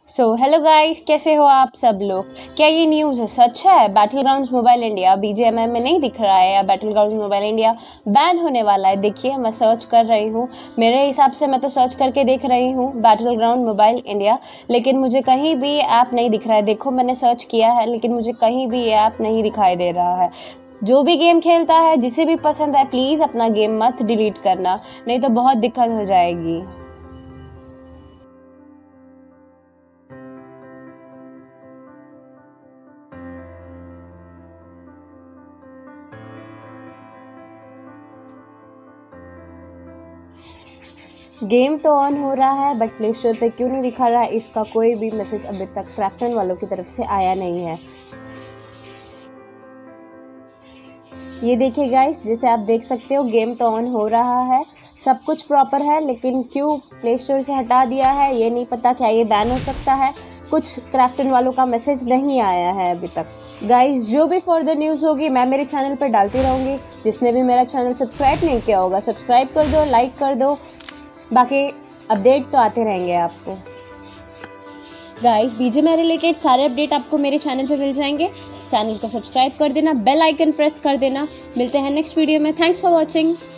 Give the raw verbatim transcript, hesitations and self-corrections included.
So hello guys, कैसे हो आप सब लोग। क्या ये न्यूज़ है सच है? Battle grounds mobile India BGMI में नहीं दिख रहा है या battle grounds mobile India ban होने वाला है। देखिए, मैं सर्च कर रही हूँ, मेरे हिसाब से मैं तो सर्च करके देख रही हूँ बैटल ग्राउंड मोबाइल इंडिया, लेकिन मुझे कहीं भी ऐप नहीं दिख रहा है। देखो, मैंने सर्च किया है लेकिन मुझे कहीं भी ये ऐप नहीं दिखाई दे रहा है। जो भी गेम खेलता है, जिसे भी पसंद है, प्लीज़ अपना गेम मत डिलीट करना, नहीं तो बहुत दिक्कत हो जाएगी। गेम तो ऑन हो रहा है बट प्ले स्टोर पे क्यों नहीं दिखा रहा है, इसका कोई भी मैसेज अभी तक क्राफ्टन वालों की तरफ से आया नहीं है। ये देखिए गाइस, जैसे आप देख सकते हो गेम तो ऑन हो रहा है, सब कुछ प्रॉपर है, लेकिन क्यों प्ले स्टोर से हटा दिया है ये नहीं पता। क्या ये बैन हो सकता है? कुछ क्राफ्टन वालों का मैसेज नहीं आया है अभी तक। गाइस, जो भी फर्दर न्यूज़ होगी मैं मेरे चैनल पर डालती रहूँगी। जिसने भी मेरा चैनल सब्सक्राइब नहीं किया होगा, सब्सक्राइब कर दो, लाइक कर दो। बाकी अपडेट तो आते रहेंगे आपको। गाइस, बीजीएमआई रिलेटेड सारे अपडेट आपको मेरे चैनल पे मिल जाएंगे। चैनल को सब्सक्राइब कर देना, बेल आइकन प्रेस कर देना। मिलते हैं नेक्स्ट वीडियो में। Thanks for watching.